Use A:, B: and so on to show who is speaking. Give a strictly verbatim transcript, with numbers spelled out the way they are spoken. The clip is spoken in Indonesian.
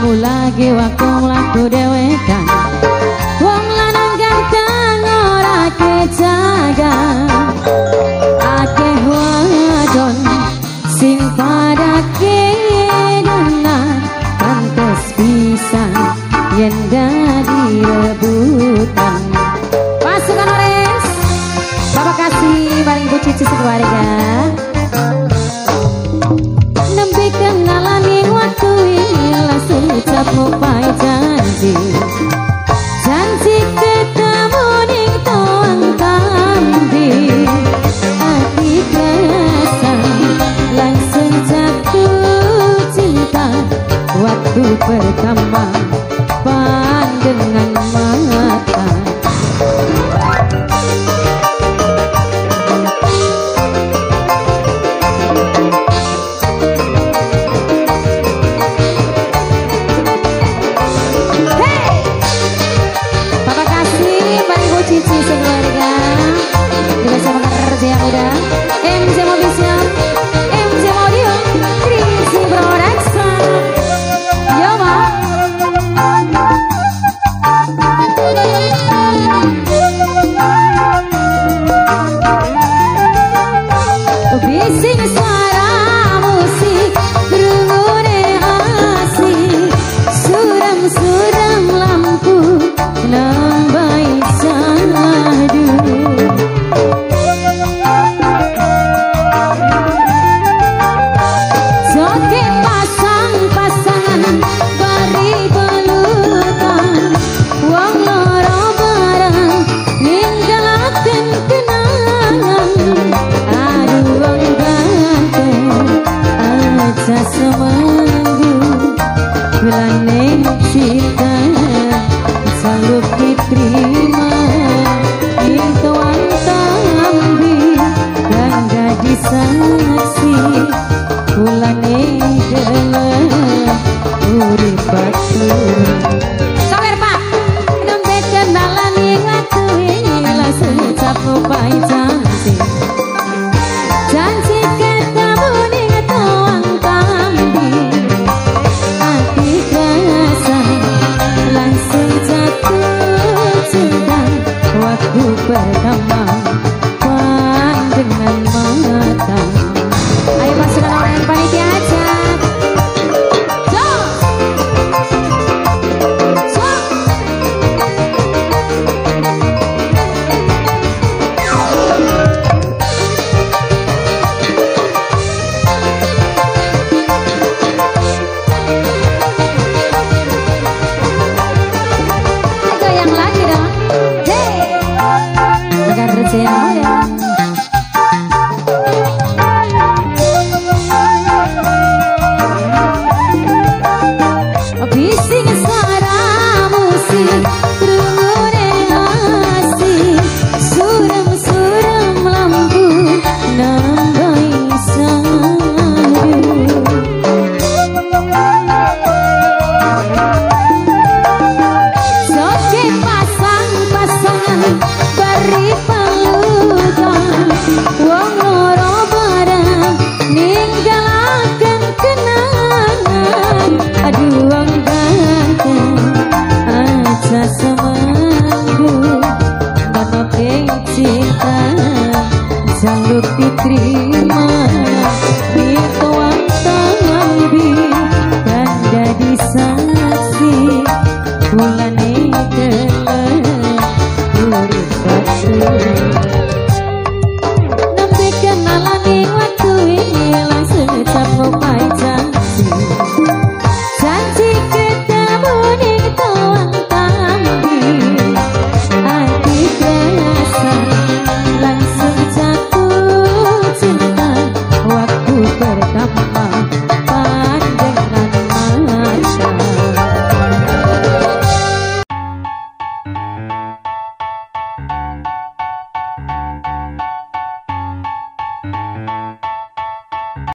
A: lagi waktu laku dewekan. Wong lanang ganteng ora kejaga, akeh wadon sing pada kedonan, pantes pisan yen dadi rebutan. Pasukan Ores, Bapak kasih paling Bu Cici sekeluarga. Nembe kenalan ing waktu ini langsung ucap mupai janji, janji ketemu ning toang kambing. Hati kerasa langsung jatuh cinta waktu pertama pandangan mata. Cici sekeluarga juga sama kerja yang udah M J Movision, M J Audio, Krisi Production. Yo ma bising suara musik rungune asik, suram-suram lampu nambai sadu. Soke pasang-pasangan bari pelukan, wong loro bareng ninggalaken kenangan. Aduh wong ganteng aja semanggu, bulane cinta sanggup diterima itu antambi dan jadi saksi bulane dalam urip batur. Sawer Pak, nembe kenalan ing waktu ini langsung ucap mupai janji, janji ketemu ning toang kambing. Hati kerasa langsung jatuh cinta waktu pertama pandangan mata. Ayo pasukan orang panitia aja. Bising suara musik rungune asik, suram-suram lampu nambai sadu. Soke pasang-pasangan bari pelukan, wong loro bareng ninggalaken kenangan. Aduh wong ganteng aja semanggu, mana cinta sanggup diterima